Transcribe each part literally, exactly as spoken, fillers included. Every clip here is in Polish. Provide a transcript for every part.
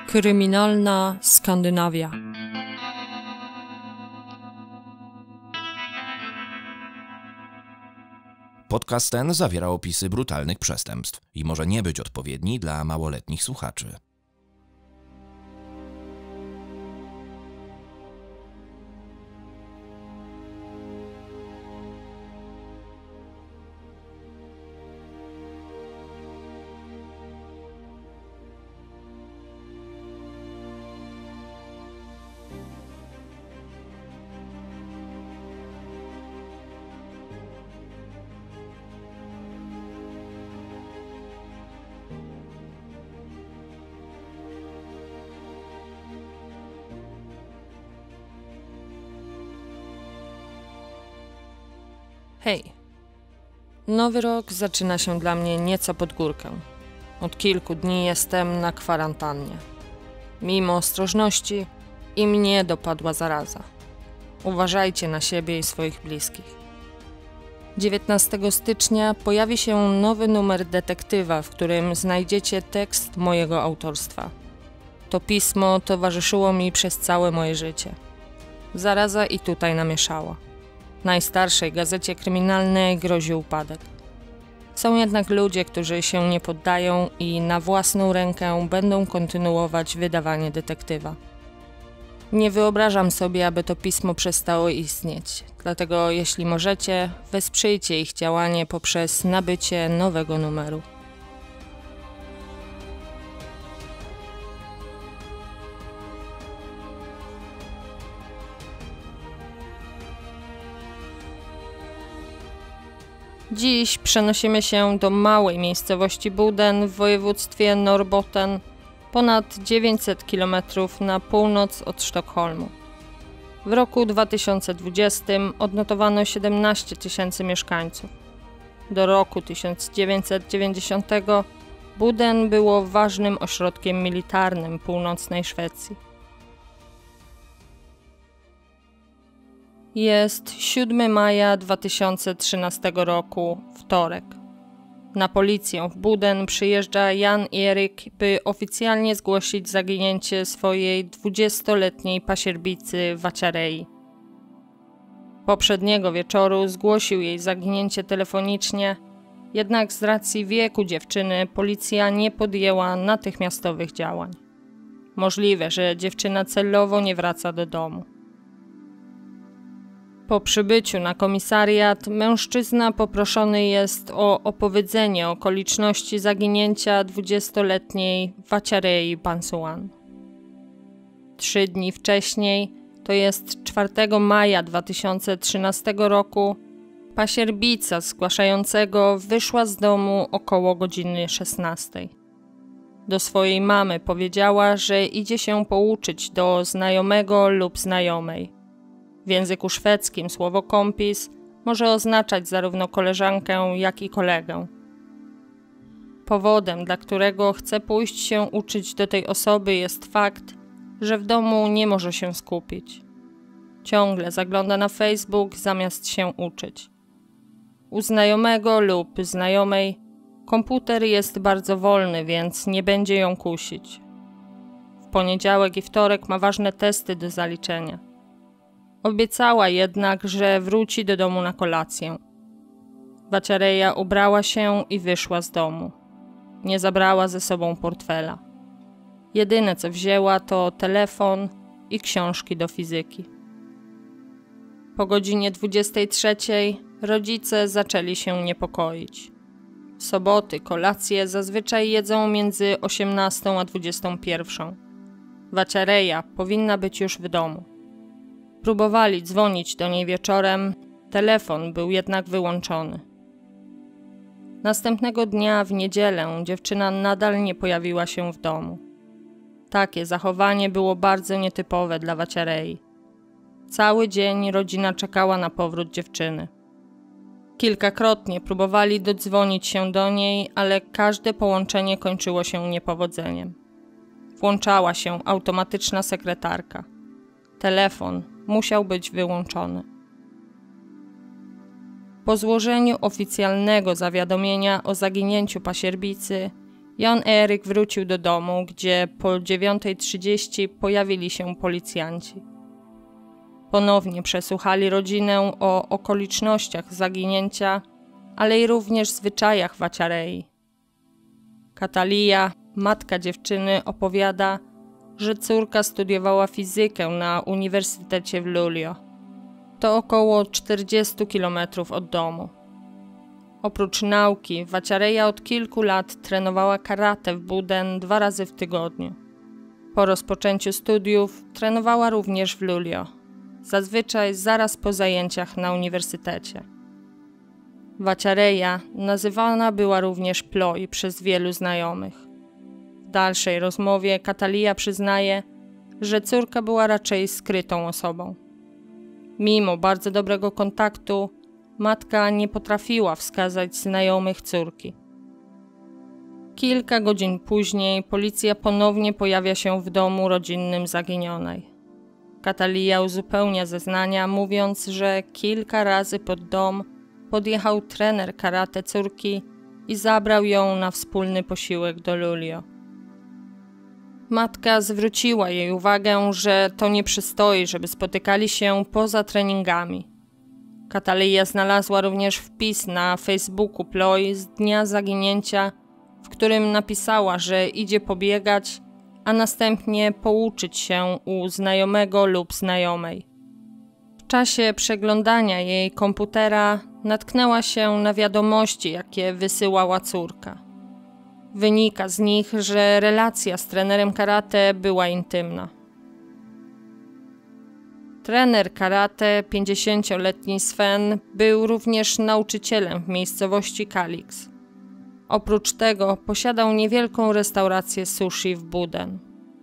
Kryminalna Skandynawia. Podcast ten zawiera opisy brutalnych przestępstw i może nie być odpowiedni dla małoletnich słuchaczy. Hej, nowy rok zaczyna się dla mnie nieco pod górkę. Od kilku dni jestem na kwarantannie. Mimo ostrożności i mnie dopadła zaraza. Uważajcie na siebie i swoich bliskich. dziewiętnastego stycznia pojawi się nowy numer Detektywa, w którym znajdziecie tekst mojego autorstwa. To pismo towarzyszyło mi przez całe moje życie. Zaraza i tutaj namieszała. Najstarszej gazecie kryminalnej grozi upadek. Są jednak ludzie, którzy się nie poddają i na własną rękę będą kontynuować wydawanie Detektywa. Nie wyobrażam sobie, aby to pismo przestało istnieć, dlatego jeśli możecie, wesprzyjcie ich działanie poprzez nabycie nowego numeru. Dziś przenosimy się do małej miejscowości Boden w województwie Norrbotten, ponad dziewięćset kilometrów na północ od Sztokholmu. W roku dwa tysiące dwudziestym odnotowano siedemnaście tysięcy mieszkańców. Do roku tysiąc dziewięćset dziewięćdziesiątego Boden było ważnym ośrodkiem militarnym północnej Szwecji. Jest siódmego maja dwa tysiące trzynastego roku, wtorek. Na policję w Boden przyjeżdża Jan Erik, by oficjalnie zgłosić zaginięcie swojej dwudziestoletniej pasierbicy Vaciarei. Poprzedniego wieczoru zgłosił jej zaginięcie telefonicznie, jednak z racji wieku dziewczyny policja nie podjęła natychmiastowych działań. Możliwe, że dziewczyna celowo nie wraca do domu. Po przybyciu na komisariat mężczyzna poproszony jest o opowiedzenie okoliczności zaginięcia dwudziestoletniej Vaciarei Pansuan. Trzy dni wcześniej, to jest czwartego maja dwa tysiące trzynastego roku, pasierbica zgłaszającego wyszła z domu około godziny szesnastej. Do swojej mamy powiedziała, że idzie się pouczyć do znajomego lub znajomej. W języku szwedzkim słowo kompis może oznaczać zarówno koleżankę, jak i kolegę. Powodem, dla którego chce pójść się uczyć do tej osoby, jest fakt, że w domu nie może się skupić. Ciągle zagląda na Facebook zamiast się uczyć. U znajomego lub znajomej komputer jest bardzo wolny, więc nie będzie ją kusić. W poniedziałek i wtorek ma ważne testy do zaliczenia. Obiecała jednak, że wróci do domu na kolację. Vaciareia ubrała się i wyszła z domu. Nie zabrała ze sobą portfela. Jedyne co wzięła to telefon i książki do fizyki. Po godzinie dwudziestej trzeciej rodzice zaczęli się niepokoić. W soboty kolację zazwyczaj jedzą między osiemnastą a dwudziestą pierwszą. Vaciareia powinna być już w domu. Próbowali dzwonić do niej wieczorem, telefon był jednak wyłączony. Następnego dnia w niedzielę dziewczyna nadal nie pojawiła się w domu. Takie zachowanie było bardzo nietypowe dla Vaciarei. Cały dzień rodzina czekała na powrót dziewczyny. Kilkakrotnie próbowali dodzwonić się do niej, ale każde połączenie kończyło się niepowodzeniem. Włączała się automatyczna sekretarka. Telefon musiał być wyłączony. Po złożeniu oficjalnego zawiadomienia o zaginięciu pasierbicy, Jan Erik wrócił do domu, gdzie po dziewiątej trzydzieści pojawili się policjanci. Ponownie przesłuchali rodzinę o okolicznościach zaginięcia, ale i również zwyczajach Vaciarei. Katalija, matka dziewczyny, opowiada, że córka studiowała fizykę na Uniwersytecie w Luleå. To około czterdzieści kilometrów od domu. Oprócz nauki, Vaciareia od kilku lat trenowała karate w Boden dwa razy w tygodniu. Po rozpoczęciu studiów trenowała również w Luleå, zazwyczaj zaraz po zajęciach na uniwersytecie. Vaciareia nazywana była również Ploj przez wielu znajomych. W dalszej rozmowie Katalija przyznaje, że córka była raczej skrytą osobą. Mimo bardzo dobrego kontaktu, matka nie potrafiła wskazać znajomych córki. Kilka godzin później policja ponownie pojawia się w domu rodzinnym zaginionej. Katalija uzupełnia zeznania, mówiąc, że kilka razy pod dom podjechał trener karate córki i zabrał ją na wspólny posiłek do Luleå. Matka zwróciła jej uwagę, że to nie przystoi, żeby spotykali się poza treningami. Katalija znalazła również wpis na Facebooku Ploj z dnia zaginięcia, w którym napisała, że idzie pobiegać, a następnie pouczyć się u znajomego lub znajomej. W czasie przeglądania jej komputera natknęła się na wiadomości, jakie wysyłała córka. Wynika z nich, że relacja z trenerem karate była intymna. Trener karate, pięćdziesięcioletni Sven, był również nauczycielem w miejscowości Kalix. Oprócz tego posiadał niewielką restaurację sushi w Boden.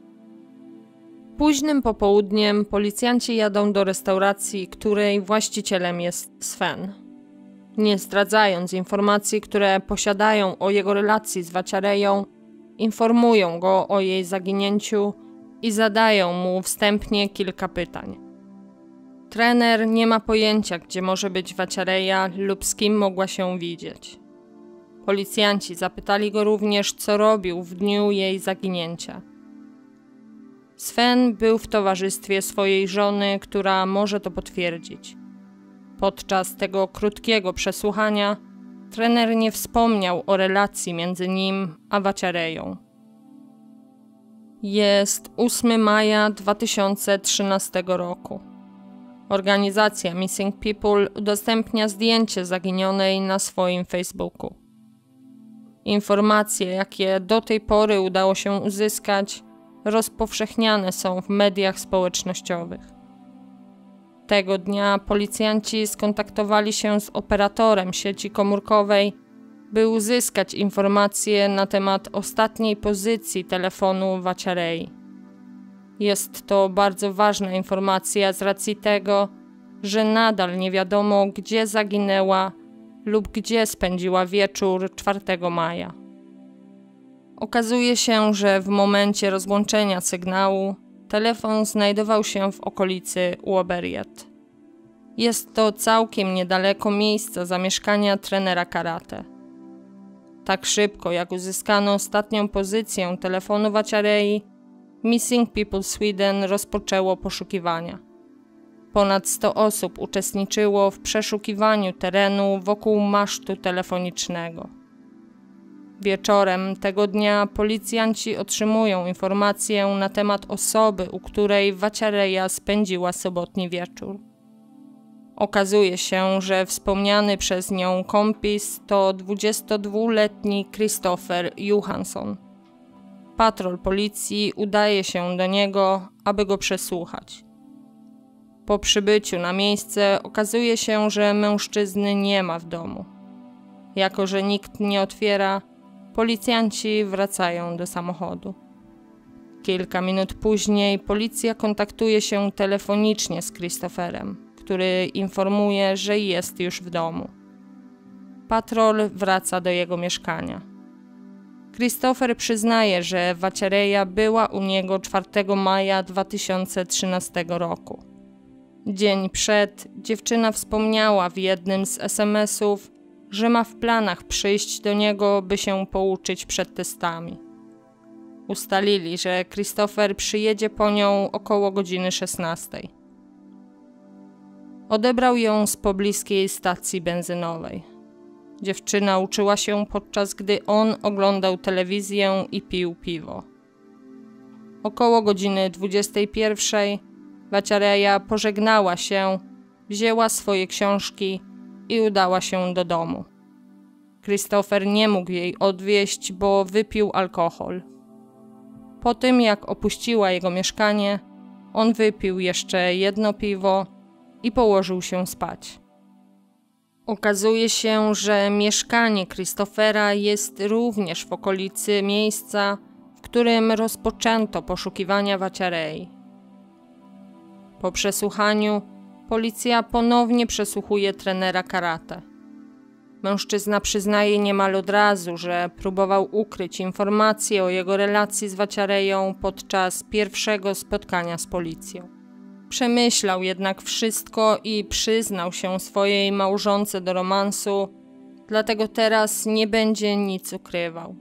Późnym popołudniem policjanci jadą do restauracji, której właścicielem jest Sven. Nie zdradzając informacji, które posiadają o jego relacji z Vaciareią, informują go o jej zaginięciu i zadają mu wstępnie kilka pytań. Trener nie ma pojęcia, gdzie może być Vaciareia lub z kim mogła się widzieć. Policjanci zapytali go również, co robił w dniu jej zaginięcia. Sven był w towarzystwie swojej żony, która może to potwierdzić. Podczas tego krótkiego przesłuchania trener nie wspomniał o relacji między nim a Vaciareią. Jest ósmego maja dwa tysiące trzynastego roku. Organizacja Missing People udostępnia zdjęcie zaginionej na swoim Facebooku. Informacje, jakie do tej pory udało się uzyskać, rozpowszechniane są w mediach społecznościowych. Tego dnia policjanci skontaktowali się z operatorem sieci komórkowej, by uzyskać informacje na temat ostatniej pozycji telefonu Vaciarei. Jest to bardzo ważna informacja z racji tego, że nadal nie wiadomo, gdzie zaginęła lub gdzie spędziła wieczór czwartego maja. Okazuje się, że w momencie rozłączenia sygnału telefon znajdował się w okolicy Uoberget. Jest to całkiem niedaleko miejsca zamieszkania trenera karate. Tak szybko, jak uzyskano ostatnią pozycję telefonu Vaciarei, Missing People Sweden rozpoczęło poszukiwania. Ponad sto osób uczestniczyło w przeszukiwaniu terenu wokół masztu telefonicznego. Wieczorem tego dnia policjanci otrzymują informację na temat osoby, u której Vaciareia spędziła sobotni wieczór. Okazuje się, że wspomniany przez nią kompis to dwudziestodwuletni Christopher Johansson. Patrol policji udaje się do niego, aby go przesłuchać. Po przybyciu na miejsce okazuje się, że mężczyzny nie ma w domu. Jako że nikt nie otwiera, policjanci wracają do samochodu. Kilka minut później policja kontaktuje się telefonicznie z Christopherem, który informuje, że jest już w domu. Patrol wraca do jego mieszkania. Christopher przyznaje, że Vaciareia była u niego czwartego maja dwa tysiące trzynastego roku. Dzień przed dziewczyna wspomniała w jednym z es em esów, że ma w planach przyjść do niego, by się pouczyć przed testami. Ustalili, że Christopher przyjedzie po nią około godziny szesnastej. Odebrał ją z pobliskiej stacji benzynowej. Dziewczyna uczyła się, podczas gdy on oglądał telewizję i pił piwo. Około godziny dwudziestej pierwszej Vaccareia pożegnała się, wzięła swoje książki i udała się do domu. Christopher nie mógł jej odwieźć, bo wypił alkohol. Po tym, jak opuściła jego mieszkanie, on wypił jeszcze jedno piwo i położył się spać. Okazuje się, że mieszkanie Christophera jest również w okolicy miejsca, w którym rozpoczęto poszukiwania Vaccarei. Po przesłuchaniu policja ponownie przesłuchuje trenera karate. Mężczyzna przyznaje niemal od razu, że próbował ukryć informacje o jego relacji z Vaccareią podczas pierwszego spotkania z policją. Przemyślał jednak wszystko i przyznał się swojej małżonce do romansu, dlatego teraz nie będzie nic ukrywał.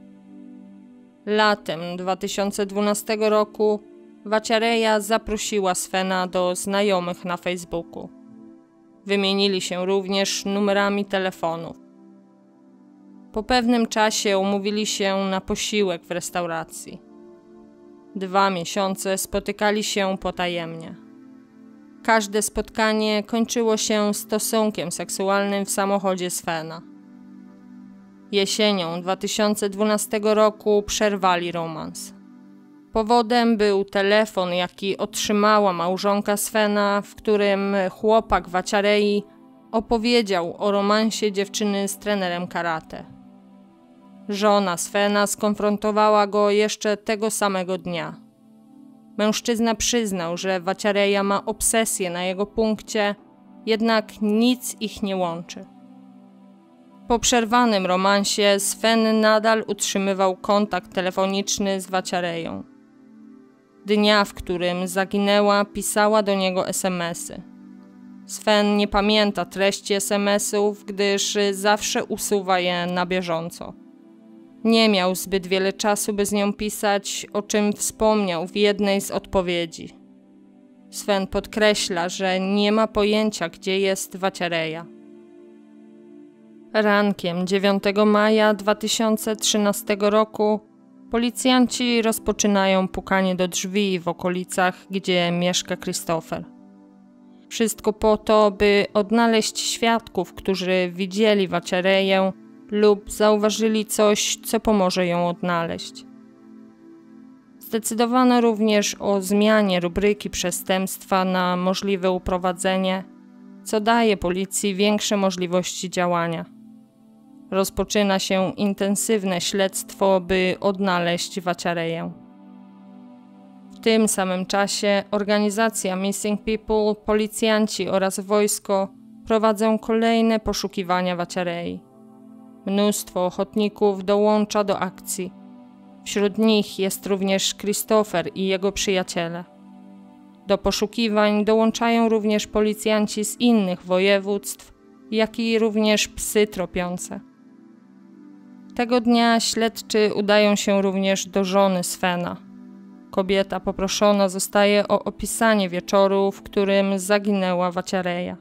Latem dwa tysiące dwunastego roku Vaccareia zaprosiła Svena do znajomych na Facebooku. Wymienili się również numerami telefonów. Po pewnym czasie umówili się na posiłek w restauracji. Dwa miesiące spotykali się potajemnie. Każde spotkanie kończyło się stosunkiem seksualnym w samochodzie Svena. Jesienią dwa tysiące dwunastego roku przerwali romans. Powodem był telefon, jaki otrzymała małżonka Svena, w którym chłopak Vaccarei opowiedział o romansie dziewczyny z trenerem karate. Żona Svena skonfrontowała go jeszcze tego samego dnia. Mężczyzna przyznał, że Vaccareia ma obsesję na jego punkcie, jednak nic ich nie łączy. Po przerwanym romansie Sven nadal utrzymywał kontakt telefoniczny z Vaccareią. Dnia, w którym zaginęła, pisała do niego es em esy. Sven nie pamięta treści es em esów, gdyż zawsze usuwa je na bieżąco. Nie miał zbyt wiele czasu, by z nią pisać, o czym wspomniał w jednej z odpowiedzi. Sven podkreśla, że nie ma pojęcia, gdzie jest Vaccareia. Rankiem dziewiątego maja dwa tysiące trzynastego roku policjanci rozpoczynają pukanie do drzwi w okolicach, gdzie mieszka Christopher. Wszystko po to, by odnaleźć świadków, którzy widzieli Vaccareię lub zauważyli coś, co pomoże ją odnaleźć. Zdecydowano również o zmianie rubryki przestępstwa na możliwe uprowadzenie, co daje policji większe możliwości działania. Rozpoczyna się intensywne śledztwo, by odnaleźć Vaccareię. W tym samym czasie organizacja Missing People, policjanci oraz wojsko prowadzą kolejne poszukiwania Vaccarei. Mnóstwo ochotników dołącza do akcji. Wśród nich jest również Christopher i jego przyjaciele. Do poszukiwań dołączają również policjanci z innych województw, jak i również psy tropiące. Tego dnia śledczy udają się również do żony Svena. Kobieta poproszona zostaje o opisanie wieczoru, w którym zaginęła Vaccareia.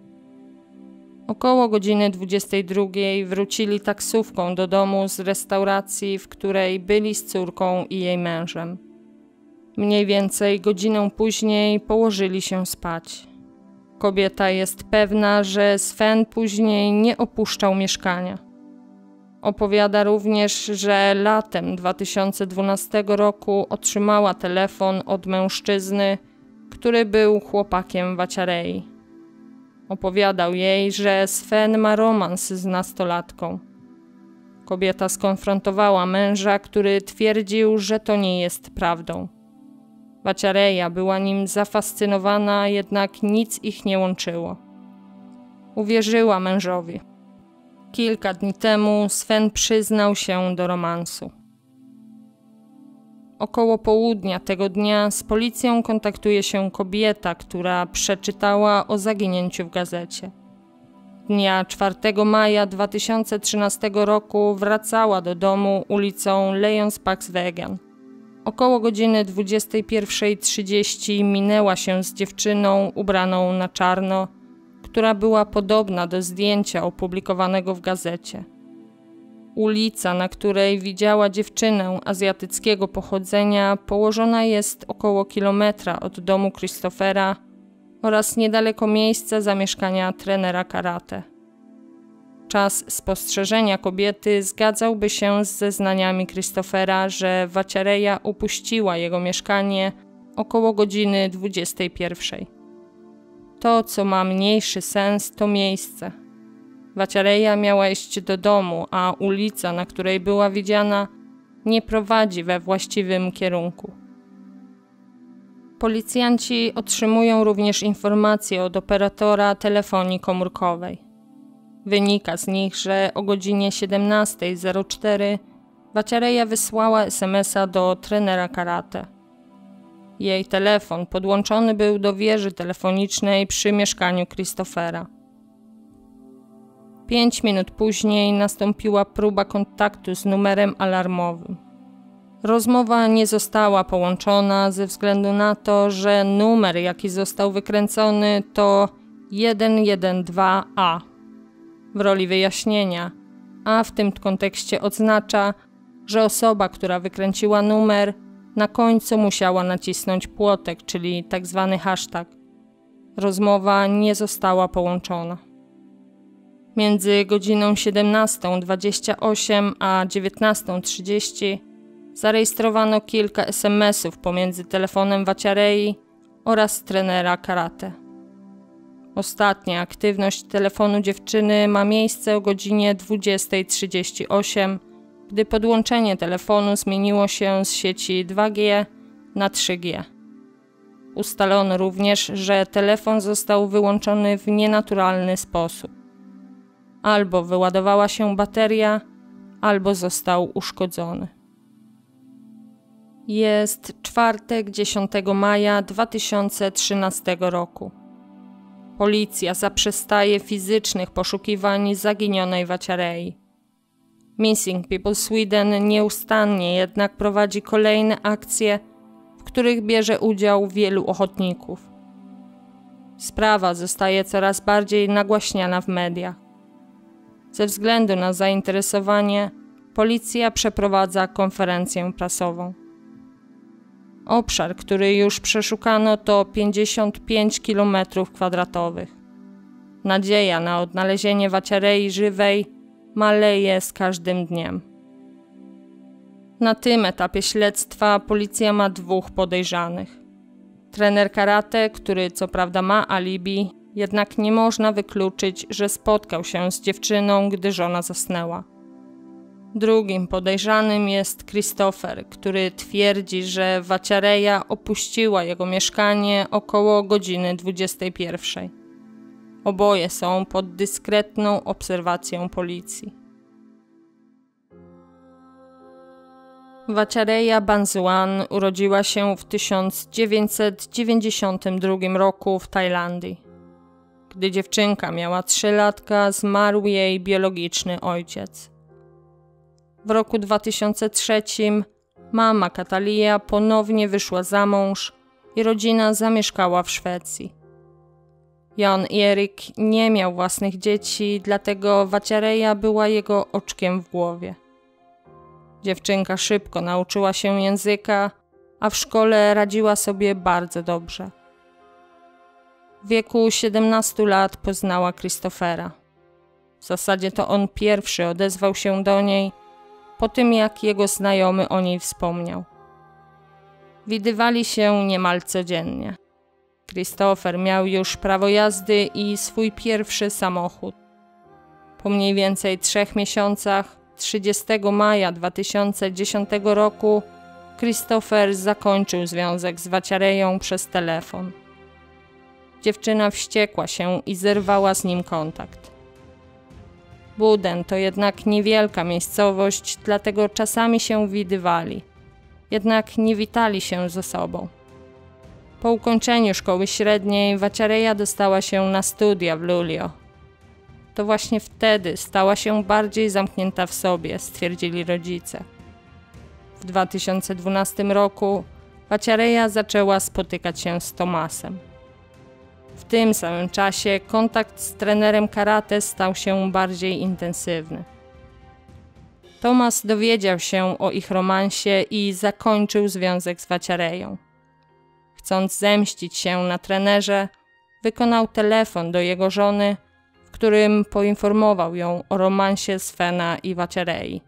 Około godziny dwudziestej drugiej wrócili taksówką do domu z restauracji, w której byli z córką i jej mężem. Mniej więcej godzinę później położyli się spać. Kobieta jest pewna, że Sven później nie opuszczał mieszkania. Opowiada również, że latem dwa tysiące dwunastego roku otrzymała telefon od mężczyzny, który był chłopakiem Vaccarei. Opowiadał jej, że Sven ma romans z nastolatką. Kobieta skonfrontowała męża, który twierdził, że to nie jest prawdą. Vaccareia była nim zafascynowana, jednak nic ich nie łączyło. Uwierzyła mężowi. Kilka dni temu Sven przyznał się do romansu. Około południa tego dnia z policją kontaktuje się kobieta, która przeczytała o zaginięciu w gazecie. Dnia czwartego maja dwa tysiące trzynastego roku wracała do domu ulicą Leonspaksvägen. Około godziny dwudziestej pierwszej trzydzieści minęła się z dziewczyną ubraną na czarno, która była podobna do zdjęcia opublikowanego w gazecie. Ulica, na której widziała dziewczynę azjatyckiego pochodzenia, położona jest około kilometra od domu Christophera oraz niedaleko miejsca zamieszkania trenera karate. Czas spostrzeżenia kobiety zgadzałby się z zeznaniami Christophera, że Vaccareia opuściła jego mieszkanie około godziny dwudziestej pierwszej. To, co ma mniejszy sens, to miejsce. Vaccareia miała iść do domu, a ulica, na której była widziana, nie prowadzi we właściwym kierunku. Policjanci otrzymują również informacje od operatora telefonii komórkowej. Wynika z nich, że o godzinie siedemnasta zero cztery Vaccareia wysłała es em es a do trenera karate. Jej telefon podłączony był do wieży telefonicznej przy mieszkaniu Christophera. Pięć minut później nastąpiła próba kontaktu z numerem alarmowym. Rozmowa nie została połączona ze względu na to, że numer, jaki został wykręcony, to jeden jeden dwa A. W roli wyjaśnienia, a w tym kontekście oznacza, że osoba, która wykręciła numer, na końcu musiała nacisnąć płotek, czyli tak zwany hashtag. Rozmowa nie została połączona. Między godziną siedemnastą dwadzieścia osiem a dziewiętnastą trzydzieści zarejestrowano kilka es em esów pomiędzy telefonem Vaccarei oraz trenera karate. Ostatnia aktywność telefonu dziewczyny ma miejsce o godzinie dwudziestej trzydzieści osiem, gdy podłączenie telefonu zmieniło się z sieci dwa G na trzy G. Ustalono również, że telefon został wyłączony w nienaturalny sposób. Albo wyładowała się bateria, albo został uszkodzony. Jest czwartek, dziesiątego maja dwa tysiące trzynastego roku. Policja zaprzestaje fizycznych poszukiwań zaginionej Vaccarei. Missing People Sweden nieustannie jednak prowadzi kolejne akcje, w których bierze udział wielu ochotników. Sprawa zostaje coraz bardziej nagłaśniana w mediach. Ze względu na zainteresowanie, policja przeprowadza konferencję prasową. Obszar, który już przeszukano, to pięćdziesiąt pięć kilometrów kwadratowych. Nadzieja na odnalezienie Vaccarei żywej maleje z każdym dniem. Na tym etapie śledztwa policja ma dwóch podejrzanych. Trener karate, który co prawda ma alibi, jednak nie można wykluczyć, że spotkał się z dziewczyną, gdy żona zasnęła. Drugim podejrzanym jest Christopher, który twierdzi, że Vaccareia opuściła jego mieszkanie około godziny dwudziestej pierwszej. Oboje są pod dyskretną obserwacją policji. Vaccareia Bansuan urodziła się w tysiąc dziewięćset dziewięćdziesiątym drugim roku w Tajlandii. Gdy dziewczynka miała trzy latka, zmarł jej biologiczny ojciec. W roku dwa tysiące trzecim mama Katalia ponownie wyszła za mąż i rodzina zamieszkała w Szwecji. Jan Erik nie miał własnych dzieci, dlatego Vaccareia była jego oczkiem w głowie. Dziewczynka szybko nauczyła się języka, a w szkole radziła sobie bardzo dobrze. W wieku siedemnastu lat poznała Christophera. W zasadzie to on pierwszy odezwał się do niej, po tym jak jego znajomy o niej wspomniał. Widywali się niemal codziennie. Christopher miał już prawo jazdy i swój pierwszy samochód. Po mniej więcej trzech miesiącach, trzydziestego maja dwa tysiące dziesiątego roku, Christopher zakończył związek z Vaccareią przez telefon. Dziewczyna wściekła się i zerwała z nim kontakt. Buden to jednak niewielka miejscowość, dlatego czasami się widywali. Jednak nie witali się ze sobą. Po ukończeniu szkoły średniej Vaccareia dostała się na studia w Luleå. to właśnie wtedy stała się bardziej zamknięta w sobie, stwierdzili rodzice. W dwa tysiące dwunastym roku Vaccareia zaczęła spotykać się z Tomasem. W tym samym czasie kontakt z trenerem karate stał się bardziej intensywny. Tomas dowiedział się o ich romansie i zakończył związek z Vaccareią. Chcąc zemścić się na trenerze, wykonał telefon do jego żony, w którym poinformował ją o romansie Svena i Vaccarei.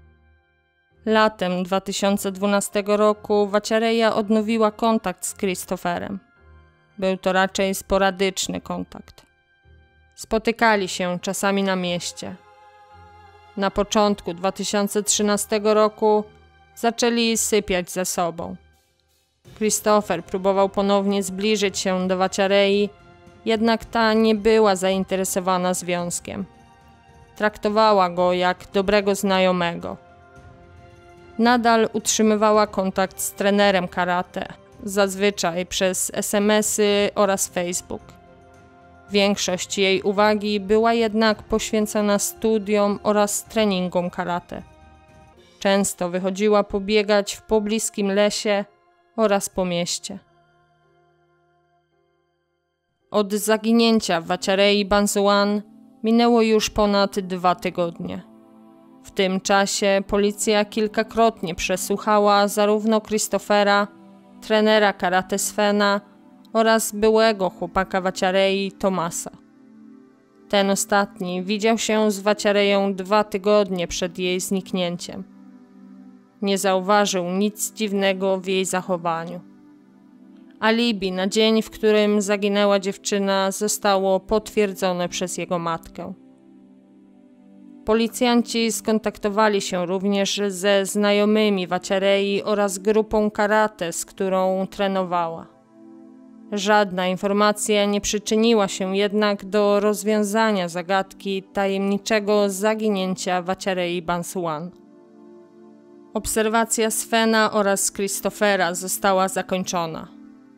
Latem dwa tysiące dwunastego roku Vaccareia odnowiła kontakt z Christopherem. Był to raczej sporadyczny kontakt. Spotykali się czasami na mieście. Na początku dwa tysiące trzynastego roku zaczęli sypiać ze sobą. Christopher próbował ponownie zbliżyć się do Vaccarei, jednak ta nie była zainteresowana związkiem. Traktowała go jak dobrego znajomego. Nadal utrzymywała kontakt z trenerem karate, zazwyczaj przez es em esy oraz Facebook. Większość jej uwagi była jednak poświęcona studiom oraz treningom karate. Często wychodziła pobiegać w pobliskim lesie oraz po mieście. Od zaginięcia Vaccarei Banzuan minęło już ponad dwa tygodnie. W tym czasie policja kilkakrotnie przesłuchała zarówno Christophera, trenera karate Svena oraz byłego chłopaka Vaccarei Tomasa. Ten ostatni widział się z Vaccareią dwa tygodnie przed jej zniknięciem. Nie zauważył nic dziwnego w jej zachowaniu. Alibi na dzień, w którym zaginęła dziewczyna, zostało potwierdzone przez jego matkę. Policjanci skontaktowali się również ze znajomymi Vaccarei oraz grupą karate, z którą trenowała. Żadna informacja nie przyczyniła się jednak do rozwiązania zagadki tajemniczego zaginięcia Vaccarei Banzuan. Obserwacja Svena oraz Christophera została zakończona.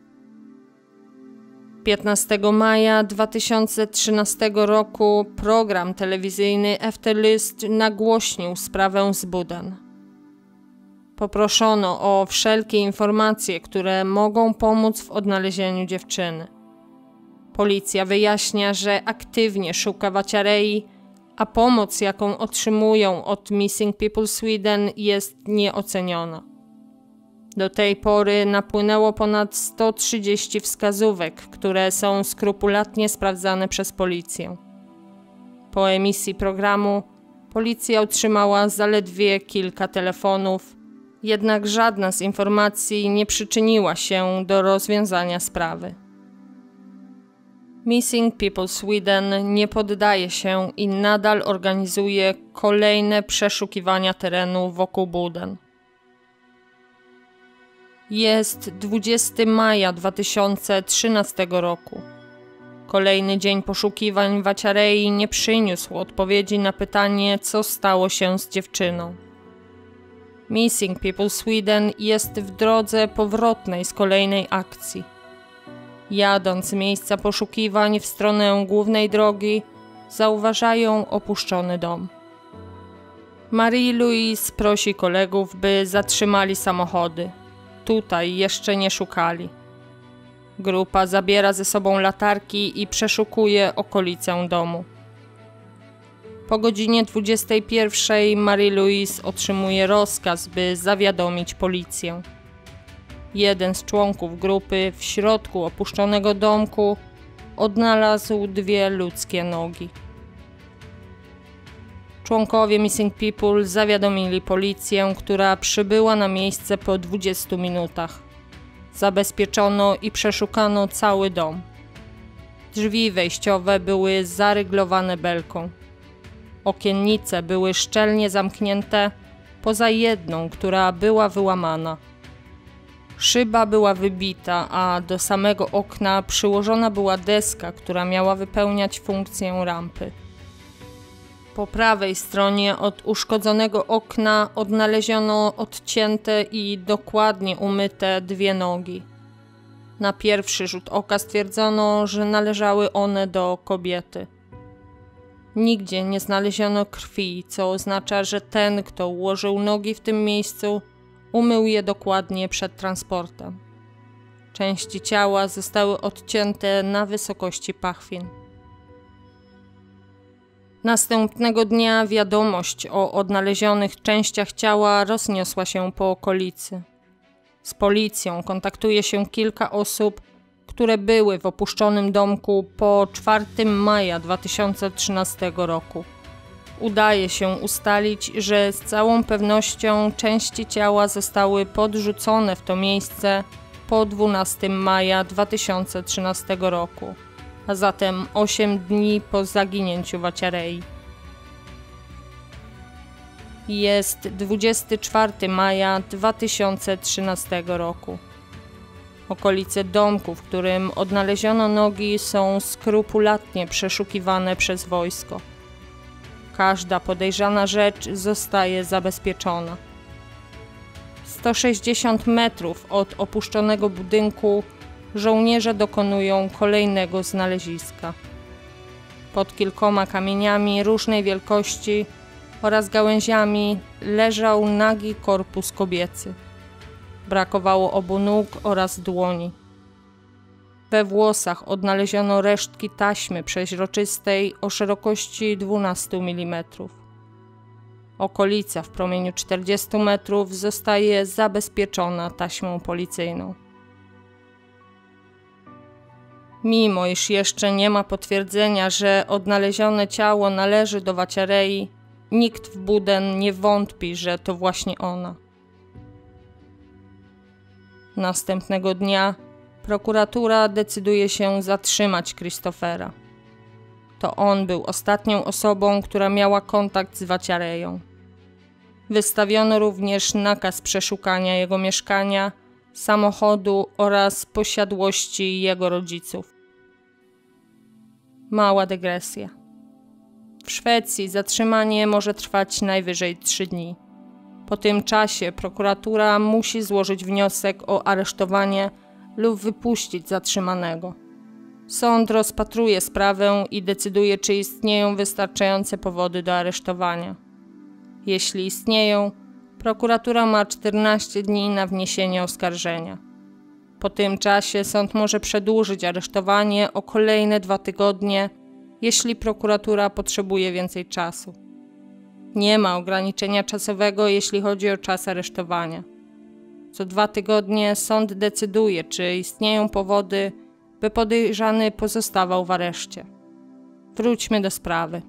piętnastego maja dwa tysiące trzynastego roku program telewizyjny Efterlyst nagłośnił sprawę z Buden. Poproszono o wszelkie informacje, które mogą pomóc w odnalezieniu dziewczyny. Policja wyjaśnia, że aktywnie szuka Vaccarei, a pomoc, jaką otrzymują od Missing People Sweden, jest nieoceniona. Do tej pory napłynęło ponad sto trzydzieści wskazówek, które są skrupulatnie sprawdzane przez policję. Po emisji programu policja otrzymała zaledwie kilka telefonów, jednak żadna z informacji nie przyczyniła się do rozwiązania sprawy. Missing People Sweden nie poddaje się i nadal organizuje kolejne przeszukiwania terenu wokół Buden. Jest dwudziestego maja dwa tysiące trzynastego roku. Kolejny dzień poszukiwań Vaccarei nie przyniósł odpowiedzi na pytanie, co stało się z dziewczyną. Missing People Sweden jest w drodze powrotnej z kolejnej akcji. Jadąc z miejsca poszukiwań w stronę głównej drogi, zauważają opuszczony dom. Marie-Louise prosi kolegów, by zatrzymali samochody. Tutaj jeszcze nie szukali. Grupa zabiera ze sobą latarki i przeszukuje okolicę domu. Po godzinie dwudziestej pierwszej Marie-Louise otrzymuje rozkaz, by zawiadomić policję. Jeden z członków grupy w środku opuszczonego domku odnalazł dwie ludzkie nogi. Członkowie Missing People zawiadomili policję, która przybyła na miejsce po dwudziestu minutach. Zabezpieczono i przeszukano cały dom. Drzwi wejściowe były zaryglowane belką. Okiennice były szczelnie zamknięte, poza jedną, która była wyłamana. Szyba była wybita, a do samego okna przyłożona była deska, która miała wypełniać funkcję rampy. Po prawej stronie od uszkodzonego okna odnaleziono odcięte i dokładnie umyte dwie nogi. Na pierwszy rzut oka stwierdzono, że należały one do kobiety. Nigdzie nie znaleziono krwi, co oznacza, że ten, kto ułożył nogi w tym miejscu, umył je dokładnie przed transportem. Części ciała zostały odcięte na wysokości pachwin. Następnego dnia wiadomość o odnalezionych częściach ciała rozniosła się po okolicy. Z policją kontaktuje się kilka osób, które były w opuszczonym domku po czwartego maja dwa tysiące trzynastego roku. Udaje się ustalić, że z całą pewnością części ciała zostały podrzucone w to miejsce po dwunastego maja dwa tysiące trzynastego roku, a zatem osiem dni po zaginięciu Waciarei. Jest dwudziestego czwartego maja dwa tysiące trzynastego roku. Okolice domku, w którym odnaleziono nogi, są skrupulatnie przeszukiwane przez wojsko. Każda podejrzana rzecz zostaje zabezpieczona. sto sześćdziesiąt metrów od opuszczonego budynku żołnierze dokonują kolejnego znaleziska. Pod kilkoma kamieniami różnej wielkości oraz gałęziami leżał nagi korpus kobiecy. Brakowało obu nóg oraz dłoni. We włosach odnaleziono resztki taśmy przeźroczystej o szerokości dwanaście milimetrów. Okolica w promieniu czterdziestu metrów zostaje zabezpieczona taśmą policyjną. Mimo iż jeszcze nie ma potwierdzenia, że odnalezione ciało należy do Waciarei, nikt w Buden nie wątpi, że to właśnie ona. Następnego dnia prokuratura decyduje się zatrzymać Christophera. To on był ostatnią osobą, która miała kontakt z Waciareją. Wystawiono również nakaz przeszukania jego mieszkania, samochodu oraz posiadłości jego rodziców. Mała dygresja. W Szwecji zatrzymanie może trwać najwyżej trzy dni. Po tym czasie prokuratura musi złożyć wniosek o aresztowanie lub wypuścić zatrzymanego. Sąd rozpatruje sprawę i decyduje, czy istnieją wystarczające powody do aresztowania. Jeśli istnieją, prokuratura ma czternaście dni na wniesienie oskarżenia. Po tym czasie sąd może przedłużyć aresztowanie o kolejne dwa tygodnie, jeśli prokuratura potrzebuje więcej czasu. Nie ma ograniczenia czasowego, jeśli chodzi o czas aresztowania. Co dwa tygodnie sąd decyduje, czy istnieją powody, by podejrzany pozostawał w areszcie. Wróćmy do sprawy.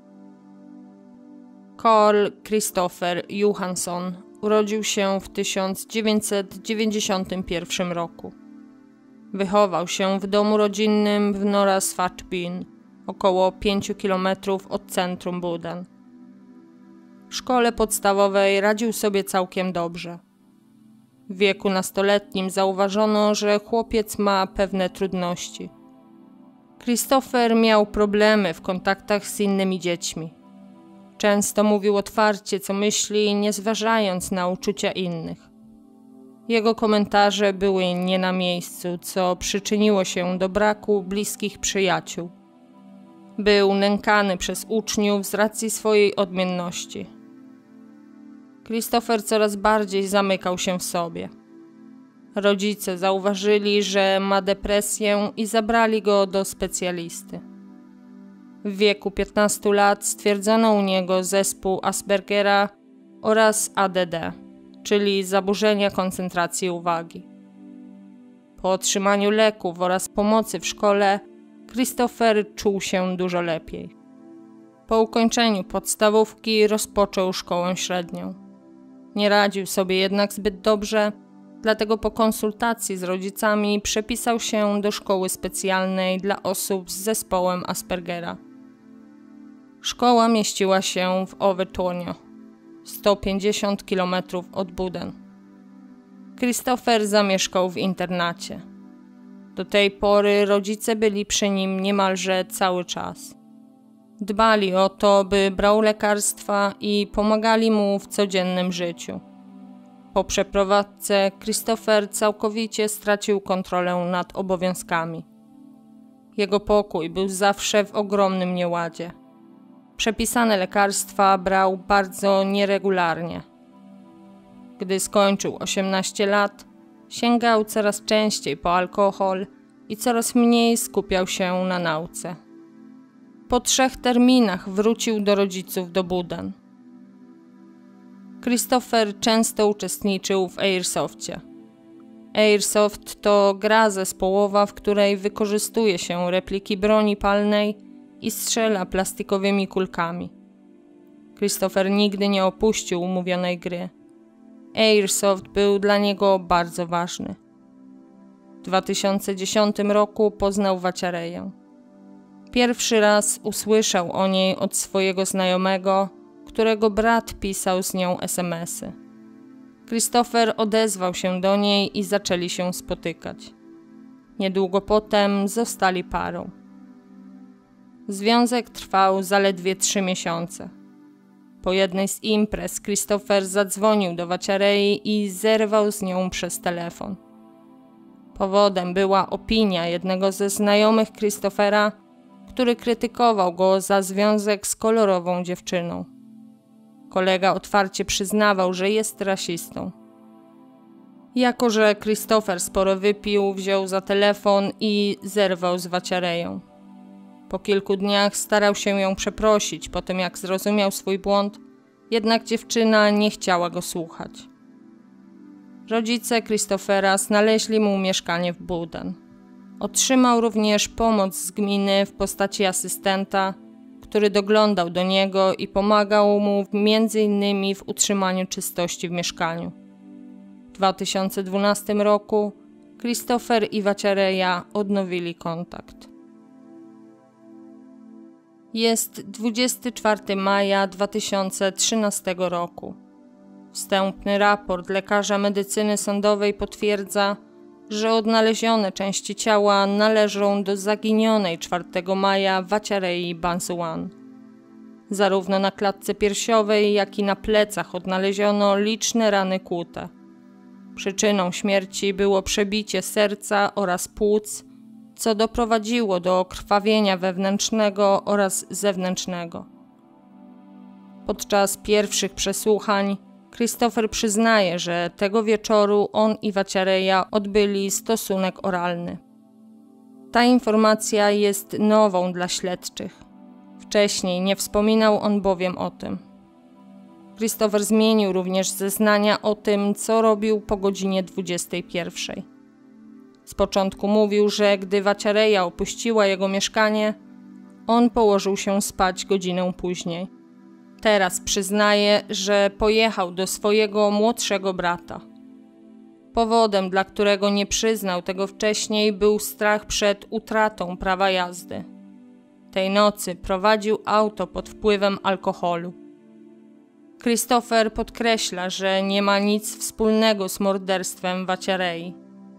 Carl Christopher Johansson urodził się w tysiąc dziewięćset dziewięćdziesiątym pierwszym roku. Wychował się w domu rodzinnym w Norra Svartbyn, około pięciu kilometrów od centrum Buden. W szkole podstawowej radził sobie całkiem dobrze. W wieku nastoletnim zauważono, że chłopiec ma pewne trudności. Christopher miał problemy w kontaktach z innymi dziećmi. Często mówił otwarcie, co myśli, nie zważając na uczucia innych. Jego komentarze były nie na miejscu, co przyczyniło się do braku bliskich przyjaciół. Był nękany przez uczniów z racji swojej odmienności. Christopher coraz bardziej zamykał się w sobie. Rodzice zauważyli, że ma depresję i zabrali go do specjalisty. W wieku piętnastu lat stwierdzono u niego zespół Aspergera oraz A D D, czyli zaburzenia koncentracji uwagi. Po otrzymaniu leków oraz pomocy w szkole, Christopher czuł się dużo lepiej. Po ukończeniu podstawówki rozpoczął szkołę średnią. Nie radził sobie jednak zbyt dobrze, dlatego po konsultacji z rodzicami przepisał się do szkoły specjalnej dla osób z zespołem Aspergera. Szkoła mieściła się w Övertorneå, sto pięćdziesiąt kilometrów od Buden. Christopher zamieszkał w internacie. Do tej pory rodzice byli przy nim niemalże cały czas. Dbali o to, by brał lekarstwa i pomagali mu w codziennym życiu. Po przeprowadzce Christopher całkowicie stracił kontrolę nad obowiązkami. Jego pokój był zawsze w ogromnym nieładzie. Przepisane lekarstwa brał bardzo nieregularnie. Gdy skończył osiemnaście lat, sięgał coraz częściej po alkohol i coraz mniej skupiał się na nauce. Po trzech terminach wrócił do rodziców do Budan. Christopher często uczestniczył w Airsoftie. Airsoft to gra zespołowa, w której wykorzystuje się repliki broni palnej i strzela plastikowymi kulkami. Christopher nigdy nie opuścił umówionej gry. Airsoft był dla niego bardzo ważny. W dwa tysiące dziesiątym roku poznał Waciareję. Pierwszy raz usłyszał o niej od swojego znajomego, którego brat pisał z nią es em esy. Christopher odezwał się do niej i zaczęli się spotykać. Niedługo potem zostali parą. Związek trwał zaledwie trzy miesiące. Po jednej z imprez Christopher zadzwonił do Waciarei i zerwał z nią przez telefon. Powodem była opinia jednego ze znajomych Christophera, który krytykował go za związek z kolorową dziewczyną. Kolega otwarcie przyznawał, że jest rasistą. Jako że Christopher sporo wypił, wziął za telefon i zerwał z Waciareją. Po kilku dniach starał się ją przeprosić po tym, jak zrozumiał swój błąd, jednak dziewczyna nie chciała go słuchać. Rodzice Christophera znaleźli mu mieszkanie w Budan. Otrzymał również pomoc z gminy w postaci asystenta, który doglądał do niego i pomagał mu między innymi w utrzymaniu czystości w mieszkaniu. W dwa tysiące dwunastym roku Christopher i Waciareja odnowili kontakt. Jest dwudziestego czwartego maja dwa tysiące trzynastego roku. Wstępny raport lekarza medycyny sądowej potwierdza, że odnalezione części ciała należą do zaginionej czwartego maja Waciarei Bansuwan. Zarówno na klatce piersiowej, jak i na plecach odnaleziono liczne rany kłute. Przyczyną śmierci było przebicie serca oraz płuc, co doprowadziło do krwawienia wewnętrznego oraz zewnętrznego. Podczas pierwszych przesłuchań Christopher przyznaje, że tego wieczoru on i Waciareja odbyli stosunek oralny. Ta informacja jest nową dla śledczych. Wcześniej nie wspominał on bowiem o tym. Christopher zmienił również zeznania o tym, co robił po godzinie dwudziestej pierwszej. Z początku mówił, że gdy Waciareja opuściła jego mieszkanie, on położył się spać godzinę później. Teraz przyznaje, że pojechał do swojego młodszego brata. Powodem, dla którego nie przyznał tego wcześniej, był strach przed utratą prawa jazdy. Tej nocy prowadził auto pod wpływem alkoholu. Christopher podkreśla, że nie ma nic wspólnego z morderstwem Waciarei.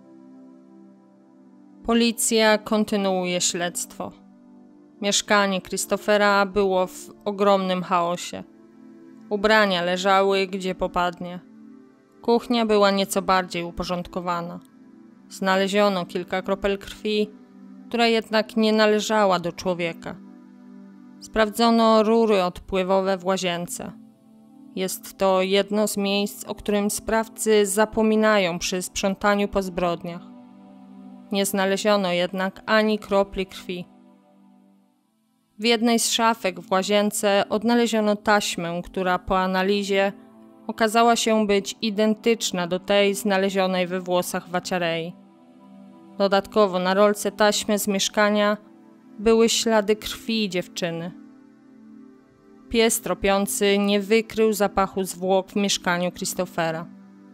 Policja kontynuuje śledztwo. Mieszkanie Christophera było w ogromnym chaosie. Ubrania leżały gdzie popadnie. Kuchnia była nieco bardziej uporządkowana. Znaleziono kilka kropel krwi, która jednak nie należała do człowieka. Sprawdzono rury odpływowe w łazience. Jest to jedno z miejsc, o którym sprawcy zapominają przy sprzątaniu po zbrodniach. Nie znaleziono jednak ani kropli krwi. W jednej z szafek w łazience odnaleziono taśmę, która po analizie okazała się być identyczna do tej znalezionej we włosach Waciarei. Dodatkowo na rolce taśmy z mieszkania były ślady krwi dziewczyny. Pies tropiący nie wykrył zapachu zwłok w mieszkaniu Christophera.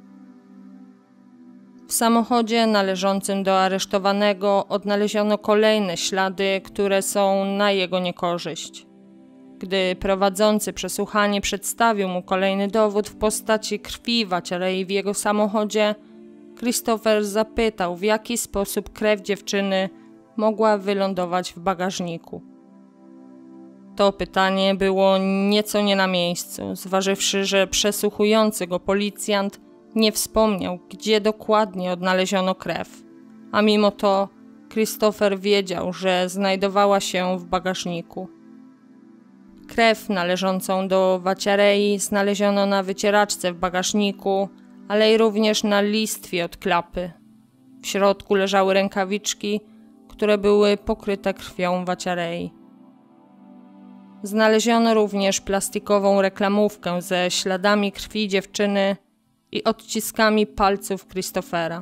W samochodzie należącym do aresztowanego odnaleziono kolejne ślady, które są na jego niekorzyść. Gdy prowadzący przesłuchanie przedstawił mu kolejny dowód w postaci krwi Waciarei w jego samochodzie, Christopher zapytał, w jaki sposób krew dziewczyny mogła wylądować w bagażniku. To pytanie było nieco nie na miejscu, zważywszy, że przesłuchujący go policjant nie wspomniał, gdzie dokładnie odnaleziono krew, a mimo to Christopher wiedział, że znajdowała się w bagażniku. Krew należącą do Vaciarei znaleziono na wycieraczce w bagażniku, ale i również na listwie od klapy. W środku leżały rękawiczki, które były pokryte krwią Vaciarei. Znaleziono również plastikową reklamówkę ze śladami krwi dziewczyny i odciskami palców Christophera.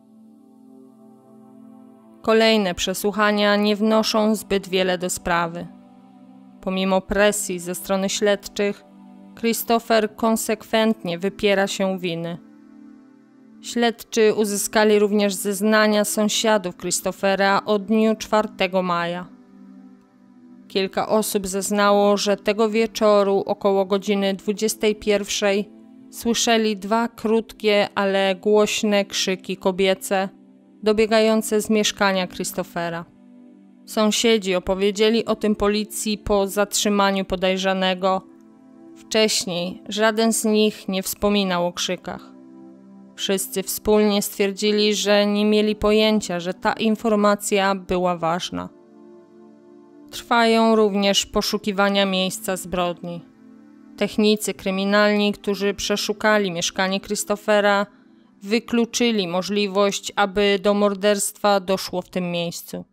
Kolejne przesłuchania nie wnoszą zbyt wiele do sprawy. Pomimo presji ze strony śledczych, Christopher konsekwentnie wypiera się winy. Śledczy uzyskali również zeznania sąsiadów Christophera o dniu czwartego maja. Kilka osób zeznało, że tego wieczoru około godziny dwudziestej pierwszej słyszeli dwa krótkie, ale głośne krzyki kobiece dobiegające z mieszkania Christophera. Sąsiedzi opowiedzieli o tym policji po zatrzymaniu podejrzanego. Wcześniej żaden z nich nie wspominał o krzykach. Wszyscy wspólnie stwierdzili, że nie mieli pojęcia, że ta informacja była ważna. Trwają również poszukiwania miejsca zbrodni. Technicy kryminalni, którzy przeszukali mieszkanie Christophera, wykluczyli możliwość, aby do morderstwa doszło w tym miejscu.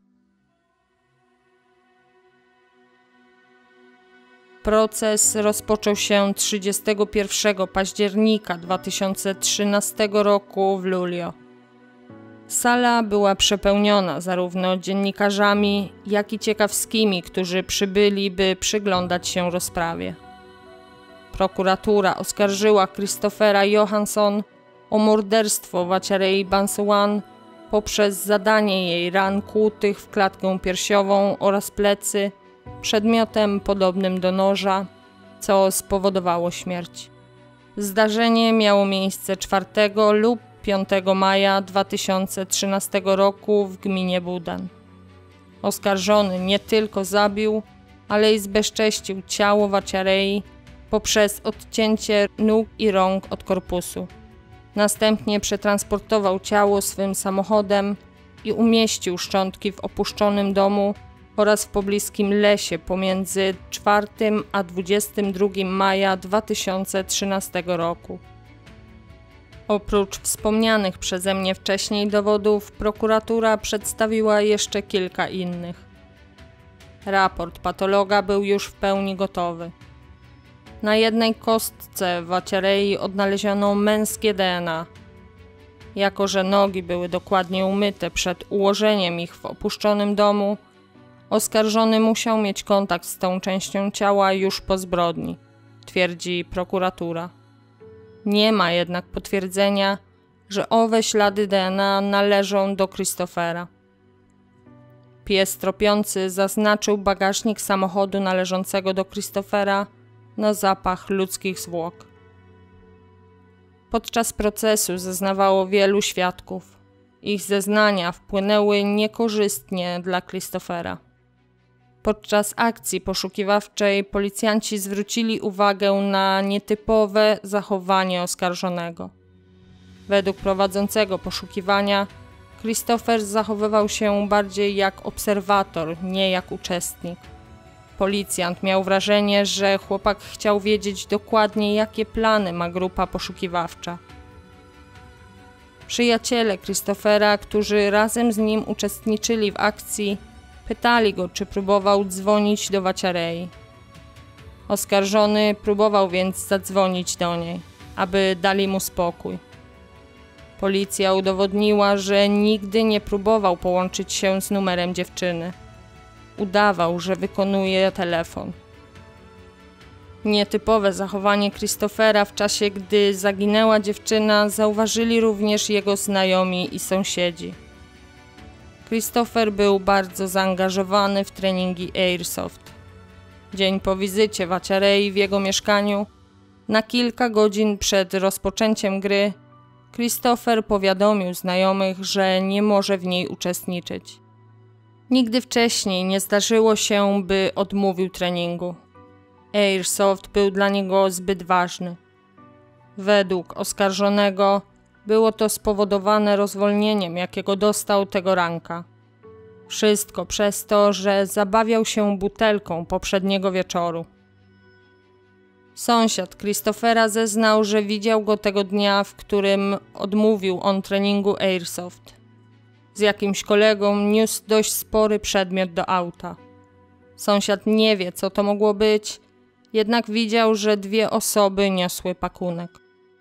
Proces rozpoczął się trzydziestego pierwszego października dwa tysiące trzynastego roku w Luleå. Sala była przepełniona zarówno dziennikarzami, jak i ciekawskimi, którzy przybyli, by przyglądać się rozprawie. Prokuratura oskarżyła Christophera Johansson o morderstwo Vaciarei Bansowan poprzez zadanie jej ran kłutych w klatkę piersiową oraz plecy przedmiotem podobnym do noża, co spowodowało śmierć. Zdarzenie miało miejsce czwartego lub piątego maja dwa tysiące trzynastego roku w gminie Budan. Oskarżony nie tylko zabił, ale i zbezcześcił ciało Vaciarei poprzez odcięcie nóg i rąk od korpusu. Następnie przetransportował ciało swym samochodem i umieścił szczątki w opuszczonym domu oraz w pobliskim lesie pomiędzy czwartego a dwudziestego drugiego maja dwa tysiące trzynastego roku. Oprócz wspomnianych przeze mnie wcześniej dowodów, prokuratura przedstawiła jeszcze kilka innych. Raport patologa był już w pełni gotowy. Na jednej kostce Vaciarei odnaleziono męskie D N A. Jako że nogi były dokładnie umyte przed ułożeniem ich w opuszczonym domu, oskarżony musiał mieć kontakt z tą częścią ciała już po zbrodni, twierdzi prokuratura. Nie ma jednak potwierdzenia, że owe ślady D N A należą do Christophera. Pies tropiący zaznaczył bagażnik samochodu należącego do Christophera na zapach ludzkich zwłok. Podczas procesu zeznawało wielu świadków. Ich zeznania wpłynęły niekorzystnie dla Christophera. Podczas akcji poszukiwawczej policjanci zwrócili uwagę na nietypowe zachowanie oskarżonego. Według prowadzącego poszukiwania Christopher zachowywał się bardziej jak obserwator, nie jak uczestnik. Policjant miał wrażenie, że chłopak chciał wiedzieć dokładnie, jakie plany ma grupa poszukiwawcza. Przyjaciele Christophera, którzy razem z nim uczestniczyli w akcji, pytali go, czy próbował dzwonić do Vaciarei. Oskarżony próbował więc zadzwonić do niej, aby dali mu spokój. Policja udowodniła, że nigdy nie próbował połączyć się z numerem dziewczyny. Udawał, że wykonuje telefon. Nietypowe zachowanie Christophera w czasie, gdy zaginęła dziewczyna, zauważyli również jego znajomi i sąsiedzi. Christopher był bardzo zaangażowany w treningi Airsoft. Dzień po wizycie Vaciarei w jego mieszkaniu, na kilka godzin przed rozpoczęciem gry, Christopher powiadomił znajomych, że nie może w niej uczestniczyć. Nigdy wcześniej nie zdarzyło się, by odmówił treningu. Airsoft był dla niego zbyt ważny. Według oskarżonego było to spowodowane rozwolnieniem, jakiego dostał tego ranka. Wszystko przez to, że zabawiał się butelką poprzedniego wieczoru. Sąsiad Christophera zeznał, że widział go tego dnia, w którym odmówił on treningu airsoft. Z jakimś kolegą niósł dość spory przedmiot do auta. Sąsiad nie wie, co to mogło być, jednak widział, że dwie osoby niosły pakunek.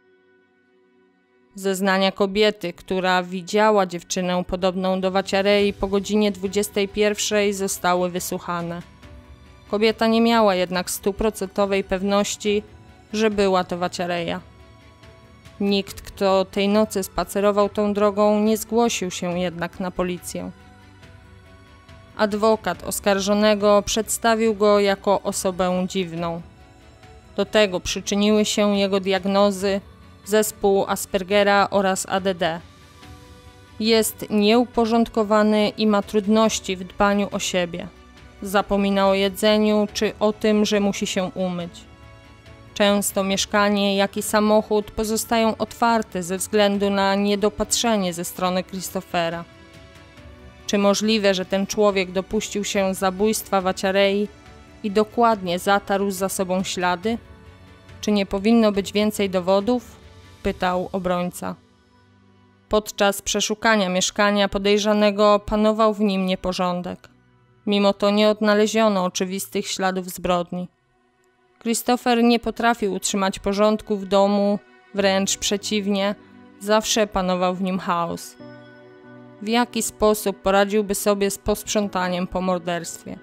Zeznania kobiety, która widziała dziewczynę podobną do Vaciarei po godzinie dwudziestej pierwszej, zostały wysłuchane. Kobieta nie miała jednak stuprocentowej pewności, że była to Vaciareia. Nikt, kto tej nocy spacerował tą drogą, nie zgłosił się jednak na policję. Adwokat oskarżonego przedstawił go jako osobę dziwną. Do tego przyczyniły się jego diagnozy, zespół Aspergera oraz A D D. Jest nieuporządkowany i ma trudności w dbaniu o siebie. Zapomina o jedzeniu czy o tym, że musi się umyć. Często mieszkanie, jak i samochód pozostają otwarte ze względu na niedopatrzenie ze strony Christophera. Czy możliwe, że ten człowiek dopuścił się zabójstwa Vaciarei i dokładnie zatarł za sobą ślady? Czy nie powinno być więcej dowodów? Pytał obrońca. Podczas przeszukania mieszkania podejrzanego panował w nim nieporządek. Mimo to nie odnaleziono oczywistych śladów zbrodni. Christopher nie potrafił utrzymać porządku w domu, wręcz przeciwnie, zawsze panował w nim chaos. W jaki sposób poradziłby sobie z posprzątaniem po morderstwie?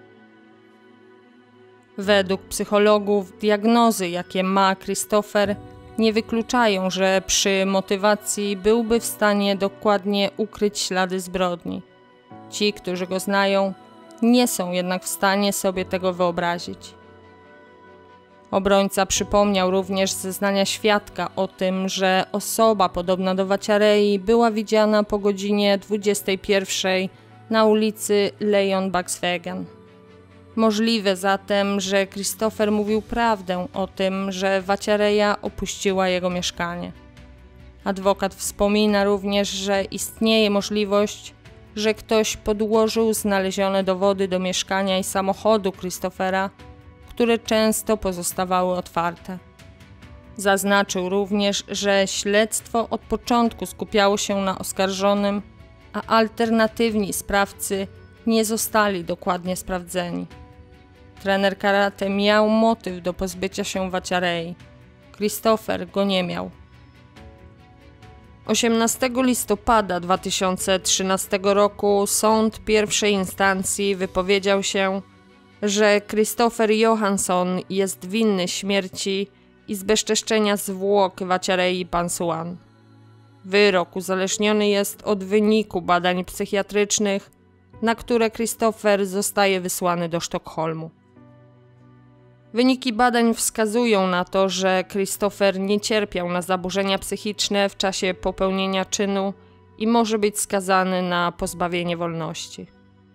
Według psychologów diagnozy, jakie ma Christopher, nie wykluczają, że przy motywacji byłby w stanie dokładnie ukryć ślady zbrodni. Ci, którzy go znają, nie są jednak w stanie sobie tego wyobrazić. Obrońca przypomniał również zeznania świadka o tym, że osoba podobna do Vaciarei była widziana po godzinie dwudziestej pierwszej na ulicy Leon Bakswegen. Możliwe zatem, że Christopher mówił prawdę o tym, że Vaciareia opuściła jego mieszkanie. Adwokat wspomina również, że istnieje możliwość, że ktoś podłożył znalezione dowody do mieszkania i samochodu Christophera, które często pozostawały otwarte. Zaznaczył również, że śledztwo od początku skupiało się na oskarżonym, a alternatywni sprawcy nie zostali dokładnie sprawdzeni. Trener karate miał motyw do pozbycia się Vaciarei. Christopher go nie miał. osiemnastego listopada dwa tysiące trzynastego roku sąd pierwszej instancji wypowiedział się, że Christopher Johansson jest winny śmierci i zbezczeszczenia zwłok Vaciarei Pansuan. Wyrok uzależniony jest od wyniku badań psychiatrycznych, na które Christopher zostaje wysłany do Sztokholmu. Wyniki badań wskazują na to, że Christopher nie cierpiał na zaburzenia psychiczne w czasie popełnienia czynu i może być skazany na pozbawienie wolności.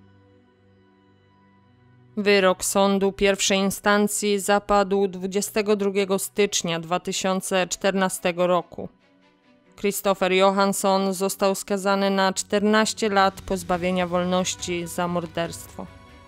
Wyrok sądu pierwszej instancji zapadł dwudziestego drugiego stycznia dwa tysiące czternastego roku. Christopher Johansson został skazany na czternaście lat pozbawienia wolności za morderstwo.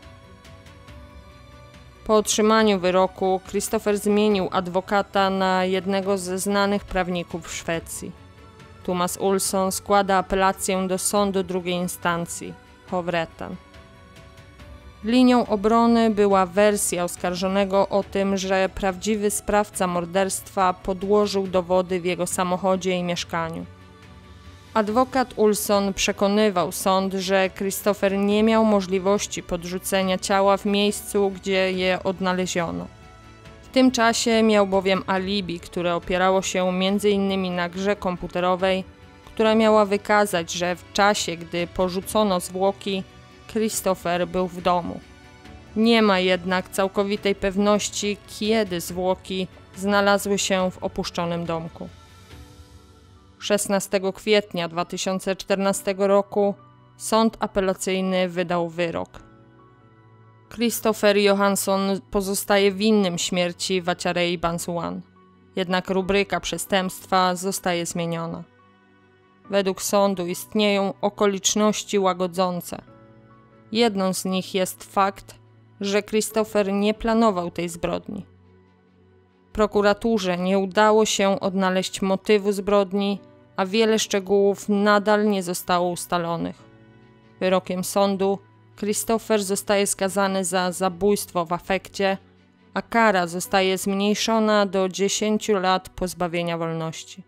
Po otrzymaniu wyroku Christopher zmienił adwokata na jednego ze znanych prawników w Szwecji. Thomas Olsson składa apelację do sądu drugiej instancji, Hovrätten. Linią obrony była wersja oskarżonego o tym, że prawdziwy sprawca morderstwa podłożył dowody w jego samochodzie i mieszkaniu. Adwokat Olsson przekonywał sąd, że Christopher nie miał możliwości podrzucenia ciała w miejscu, gdzie je odnaleziono. W tym czasie miał bowiem alibi, które opierało się między innymi na grze komputerowej, która miała wykazać, że w czasie, gdy porzucono zwłoki, Christopher był w domu. Nie ma jednak całkowitej pewności, kiedy zwłoki znalazły się w opuszczonym domku. szesnastego kwietnia dwa tysiące czternastego roku sąd apelacyjny wydał wyrok. Christopher Johansson pozostaje winnym śmierci Vaciarei Pansuan, jednak rubryka przestępstwa zostaje zmieniona. Według sądu istnieją okoliczności łagodzące. Jedną z nich jest fakt, że Christopher nie planował tej zbrodni. Prokuraturze nie udało się odnaleźć motywu zbrodni, a wiele szczegółów nadal nie zostało ustalonych. Wyrokiem sądu Christopher zostaje skazany za zabójstwo w afekcie, a kara zostaje zmniejszona do dziesięciu lat pozbawienia wolności.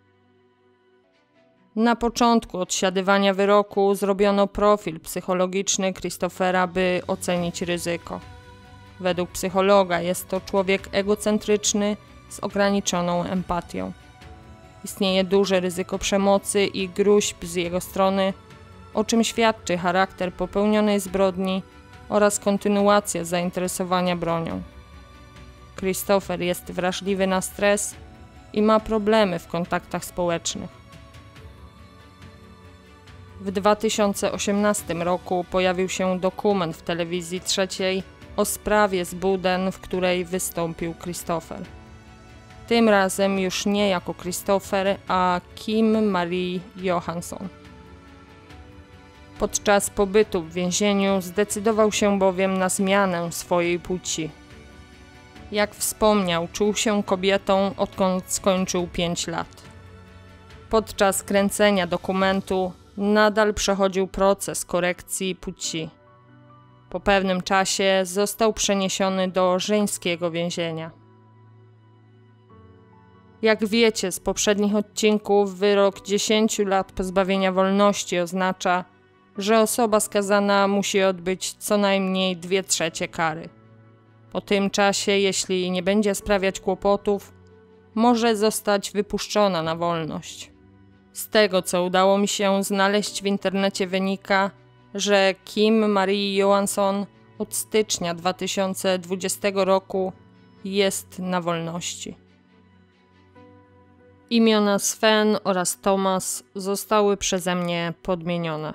Na początku odsiadywania wyroku zrobiono profil psychologiczny Christophera, by ocenić ryzyko. Według psychologa jest to człowiek egocentryczny z ograniczoną empatią. Istnieje duże ryzyko przemocy i gróźb z jego strony, o czym świadczy charakter popełnionej zbrodni oraz kontynuacja zainteresowania bronią. Christopher jest wrażliwy na stres i ma problemy w kontaktach społecznych. W dwa tysiące osiemnastym roku pojawił się dokument w telewizji trzeciej o sprawie z Buden, w której wystąpił Christopher. Tym razem już nie jako Christopher, a Kim Marie Johansson. Podczas pobytu w więzieniu zdecydował się bowiem na zmianę swojej płci. Jak wspomniał, czuł się kobietą, odkąd skończył pięć lat. Podczas kręcenia dokumentu nadal przechodził proces korekcji płci. Po pewnym czasie został przeniesiony do żeńskiego więzienia. Jak wiecie z poprzednich odcinków, wyrok dziesięciu lat pozbawienia wolności oznacza, że osoba skazana musi odbyć co najmniej dwie trzecie kary. Po tym czasie, jeśli nie będzie sprawiać kłopotów, może zostać wypuszczona na wolność. Z tego, co udało mi się znaleźć w internecie, wynika, że Kim Marie Johansson od stycznia dwa tysiące dwudziestego roku jest na wolności. Imiona Sven oraz Thomas zostały przeze mnie podmienione.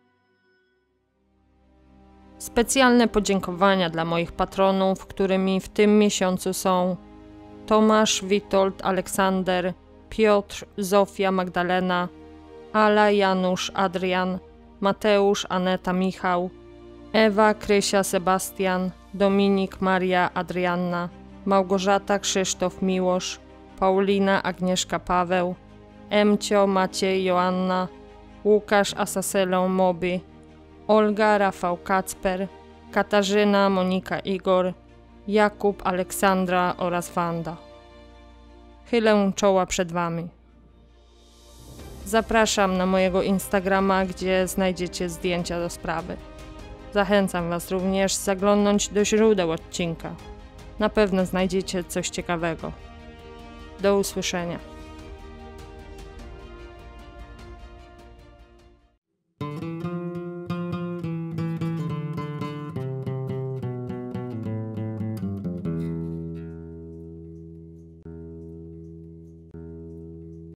Specjalne podziękowania dla moich patronów, którymi w tym miesiącu są Tomasz, Witold, Aleksander, Piotr, Zofia, Magdalena, Ala, Janusz, Adrian, Mateusz, Aneta, Michał, Ewa, Krysia, Sebastian, Dominik, Maria, Adrianna, Małgorzata, Krzysztof, Miłosz, Paulina, Agnieszka, Paweł, Emcio, Maciej, Joanna, Łukasz, Asaselo, Moby, Olga, Rafał, Kacper, Katarzyna, Monika, Igor, Jakub, Aleksandra oraz Wanda. Chylę czoła przed Wami. Zapraszam na mojego Instagrama, gdzie znajdziecie zdjęcia do sprawy. Zachęcam Was również zaglądnąć do źródeł odcinka. Na pewno znajdziecie coś ciekawego. Do usłyszenia.